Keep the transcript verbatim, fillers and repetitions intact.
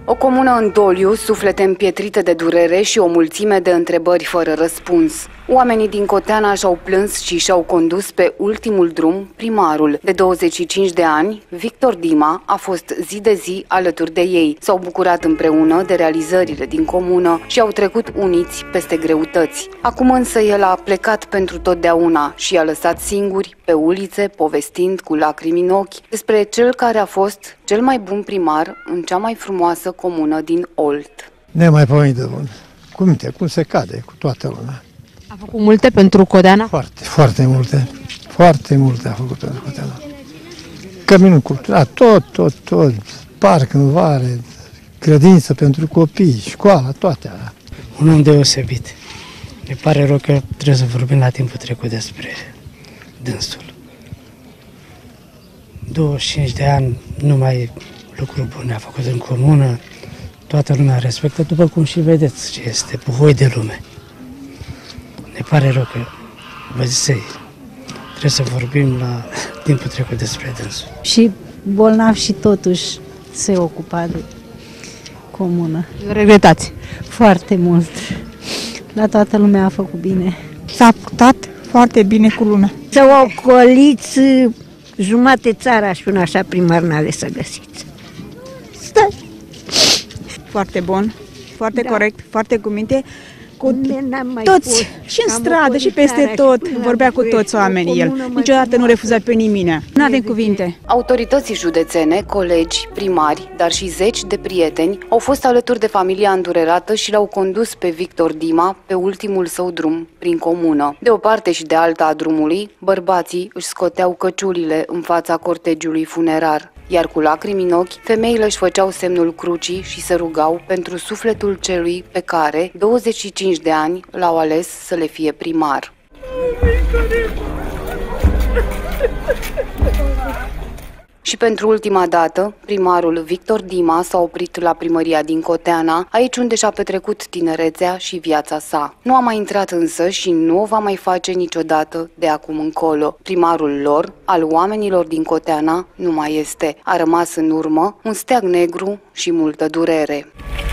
O comună în doliu, suflete împietrite de durere și o mulțime de întrebări fără răspuns. Oamenii din Coteana și-au plâns și și-au condus pe ultimul drum primarul. De douăzeci și cinci de ani, Victor Dima a fost zi de zi alături de ei. S-au bucurat împreună de realizările din comună și au trecut uniți peste greutăți. Acum însă el a plecat pentru totdeauna și i-a lăsat singuri pe ulițe, povestind cu lacrimi în ochi despre cel care a fost cel mai bun primar în cea mai frumoasă comună din Olt. Nemaipomenit de bun. Cum, te, cum se cade cu toată lumea. A făcut multe pentru Coteana? Foarte, foarte multe. Foarte multe a făcut pentru Coteana. Căminul cultural, tot, tot, tot. Parc în vare, grădință pentru copii, școală, toate alea. Un om deosebit. Mi pare rău că trebuie să vorbim la timpul trecut despre dânsul. douăzeci și cinci de ani, numai lucruri bune a făcut în comună, toată lumea respectă, după cum și vedeți ce este, buhoi de lume. Ne pare rău că, vă zisei, trebuie să vorbim la timpul trecut despre dânsul. Și bolnav și totuși se ocupa de comună. Regretați? Foarte mult. La toată lumea a făcut bine. S-a purtat foarte bine cu lumea. S-au ocoliți jumate țara și un așa primar n-are să găsiți. Stai! Foarte bun, foarte da. corect, foarte cu minte. Cu mai toți, fost. și în stradă, și peste tot, și vorbea cu toți oamenii el. Niciodată nu refuza pe nimeni. N-avem cuvinte. Autorității județene, colegi, primari, dar și zeci de prieteni au fost alături de familia îndurerată și l-au condus pe Victor Dima pe ultimul său drum prin comună. De o parte și de alta a drumului, bărbații își scoteau căciulile în fața cortegiului funerar, iar cu lacrimi în ochi, femeile își făceau semnul crucii și se rugau pentru sufletul celui pe care, douăzeci și cinci de ani, l-au ales să le fie primar. Și pentru ultima dată, primarul Victor Dima s-a oprit la primăria din Coteana, aici unde și-a petrecut tinerețea și viața sa. Nu a mai intrat însă și nu o va mai face niciodată de acum încolo. Primarul lor, al oamenilor din Coteana, nu mai este. A rămas în urmă un steag negru și multă durere.